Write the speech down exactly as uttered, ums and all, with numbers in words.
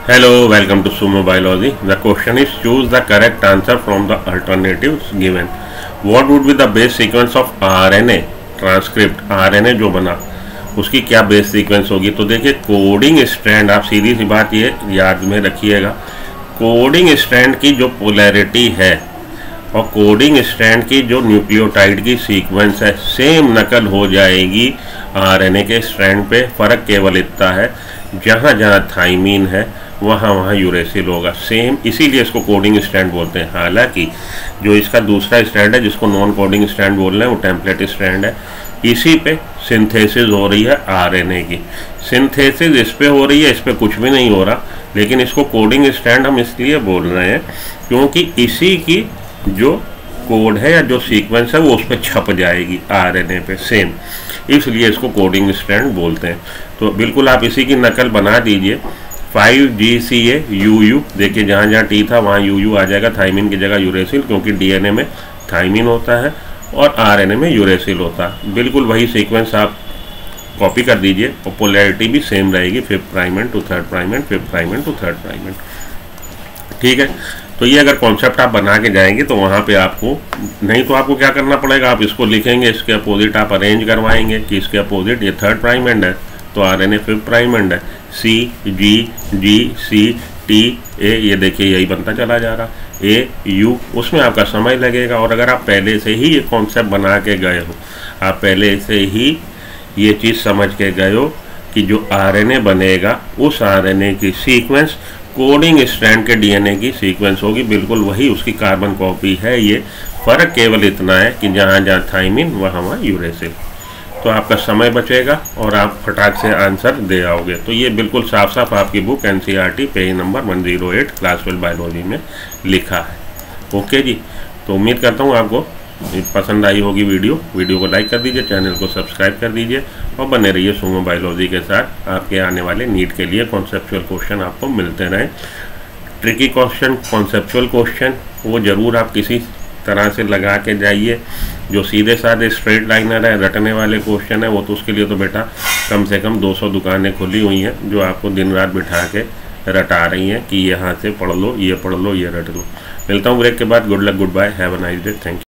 Hello, welcome to Sumo Biology. The question is choose the correct answer from the alternatives given. What would be the base sequence of R N A transcript? R N A जो बना उसकी क्या base sequence होगी? तो देखिए coding strand, आप सीधी सी बात ये याद में रखिएगा, कोडिंग स्ट्रैंड की जो पोलैरिटी है और कोडिंग स्ट्रैंड की जो न्यूक्लियोटाइड की सीक्वेंस है सेम नकल हो जाएगी आरएनए के स्ट्रैंड पे। फ़र्क केवल इतना है जहाँ जहाँ थाइमीन है वहाँ वहाँ यूरेसिल होगा सेम, इसीलिए इसको कोडिंग स्ट्रैंड बोलते हैं। हालांकि जो इसका दूसरा स्ट्रैंड है जिसको नॉन कोडिंग स्ट्रैंड बोल रहे हैं वो टेम्पलेट स्ट्रैंड है, इसी पे सिंथेसिस हो रही है आरएनए की। सिंथेसिस इस पे हो रही है, इस पे कुछ भी नहीं हो रहा, लेकिन इसको कोडिंग स्ट्रैंड हम इसलिए बोल रहे हैं क्योंकि इसी की जो कोड है या जो सीक्वेंस है वो उस पर छप जाएगी आरएनए पे सेम, इसलिए इसको कोडिंग स्ट्रैंड बोलते हैं। तो बिल्कुल आप इसी की नकल बना दीजिए। Five G C A U U, देखिए जहाँ जहाँ टी था वहाँ यू यू आ जाएगा, थाइमिन की जगह यूरेसिल, क्योंकि डीएनए में थाइमिन होता है और आरएनए में यूरेसिल होता है। बिल्कुल वही सीक्वेंस आप कॉपी कर दीजिए और पोलैरिटी भी सेम रहेगी, fifth prime end to third prime end fifth prime end to third prime end. ठीक है, तो ये अगर कॉन्सेप्ट आप बना के जाएंगे तो वहाँ पे आपको, नहीं तो आपको क्या करना पड़ेगा, आप इसको लिखेंगे, इसके अपोजिट आप अरेंज करवाएंगे कि इसके अपोजिट ये थर्ड प्राइम एंड है तो आरएनए फिफ्थ प्राइम एंड है, सी जी जी सी टी ए, ये देखिए यही बनता चला जा रहा, ए यू, उसमें आपका समय लगेगा। और अगर आप पहले से ही ये कॉन्सेप्ट बना के गए हो, आप पहले से ही ये चीज़ समझ के गए हो कि जो आरएनए बनेगा उस आरएनए की सीक्वेंस कोडिंग स्ट्रैंड के डीएनए की सीक्वेंस होगी, बिल्कुल वही उसकी कार्बन कॉपी है। ये फ़र्क केवल इतना है कि जहाँ जहाँ थाइमिन वहाँ वहाँ यूरेसिल। तो आपका समय बचेगा और आप फटाक से आंसर दे आओगे। तो ये बिल्कुल साफ साफ आपकी book NCERT page number one zero eight class twelve biology में लिखा है। ओके जी, तो उम्मीद करता हूँ आपको पसंद आई होगी वीडियो। वीडियो को लाइक कर दीजिए, चैनल को सब्सक्राइब कर दीजिए और बने रहिए सुमो बायोलॉजी के साथ। आपके आने वाले नीट के लिए कॉन्सेप्चुअल क्वेश्चन आपको मिलते रहें। ट्रिकी क्वेश्चन, कॉन्सेप्चुअल क्वेश्चन वो ज़रूर आप किसी तरह से लगा के जाइए। जो सीधे साधे स्ट्रेट लाइनर है, रटने वाले क्वेश्चन है, वो तो उसके लिए तो बेटा कम से कम दो सौ दुकानें खुली हुई हैं जो आपको दिन रात बिठा के रटा रही हैं कि यहाँ से पढ़ लो, ये पढ़ लो, ये रट लो। मिलता हूँ ब्रेक के बाद। Good luck, goodbye, have a nice day, thank you.